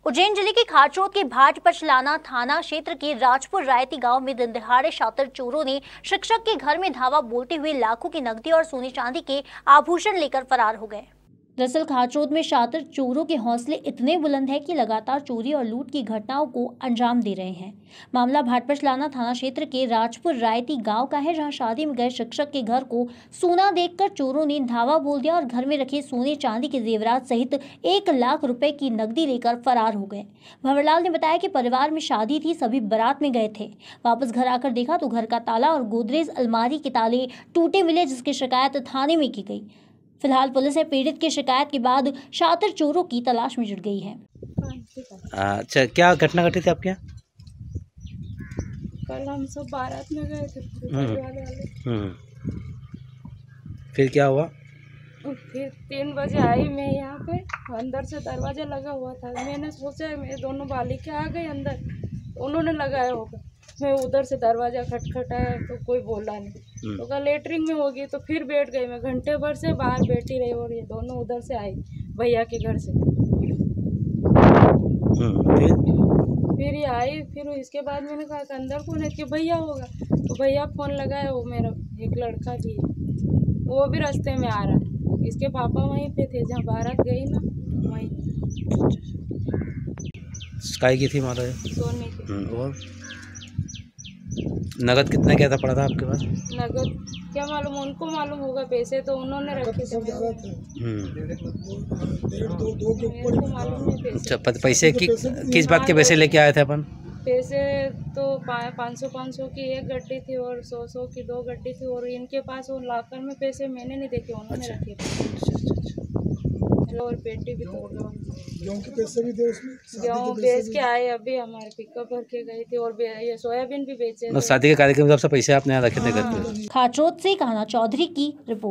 उज्जैन जिले के खारचोद के भाट पचलाना थाना क्षेत्र के राजपुर रायती गांव में दिन दहाड़े शातिर चोरों ने शिक्षक के घर में धावा बोलते हुए लाखों की नकदी और सोने चांदी के आभूषण लेकर फरार हो गए। दरअसल खारचोद में शातिर चोरों के हौसले इतने बुलंद है कि लगातार चोरी और लूट की घटनाओं को अंजाम दे रहे हैं। मामला भाट पचलाना थाना क्षेत्र के राजपुर रायती गांव का है, जहां शादी में गए शिक्षक के घर को सोना देखकर चोरों ने धावा बोल दिया और घर में रखे सोने चांदी के जेवरात सहित 1 लाख रुपए की नकदी लेकर फरार हो गए। भंवरलाल ने बताया कि परिवार में शादी थी, सभी बारात में गए थे। वापस घर आकर देखा तो घर का ताला और गोदरेज अलमारी के ताले टूटे मिले, जिसकी शिकायत थाने में की गई। फिलहाल पुलिस ने पीड़ित की शिकायत के बाद शातिर चोरों की तलाश में जुट गई है। अच्छा, क्या घटना घटी थी आपके यहाँ? कल हम सब बारात में गए थे परिवार वाले। फिर क्या हुआ? फिर 3 बजे आई मैं यहाँ पे, अंदर से दरवाजा लगा हुआ था। मैंने सोचा मेरे दोनों बालिका आ गए अंदर, उन्होंने लगाया होगा। मैं उधर से दरवाजा खटखटाया तो कोई बोला नहीं, तो कहा लेटरिन में होगी। तो फिर बैठ गई मैं, घंटे भर से बाहर बैठी रही और ये दोनों उधर से आई भैया के घर से। फिर ये आई, फिर इसके बाद मैंने कहा कि अंदर कौन है, कि भैया होगा। तो भैया फ़ोन लगाया, वो मेरा एक लड़का भी है, वो भी रास्ते में आ रहा है। इसके पापा वहीं पे थे जहाँ बारात गई ना, वहीं। काय की थी मारा? सोने की। और नगद कितना क्या था पड़ा था आपके पास? नगद क्या मालूम, उनको मालूम होगा, पैसे तो उन्होंने रखे थे। मेरे को मालूम नहीं पैसे। अच्छा, पैसे किस बात के पैसे लेके आए थे अपन? पैसे तो 500 की एक गड्डी थी और 100 की 2 गड्डी थी, और इनके पास वो लॉकर में पैसे मैंने नहीं देखे, उन्होंने रखे थे। और पेटी भी तोड़ दो, गेहूं के पैसे भी थे उसमें। गेहूँ बेच के आए, अभी हमारे पिकअप भर के गई थी, और ये सोयाबीन भी बेचे थे। शादी के कार्यक्रम में सबसे पैसे आपने यहाँ रखे थे घर पे? खारचोद से कहना चौधरी की रिपोर्ट।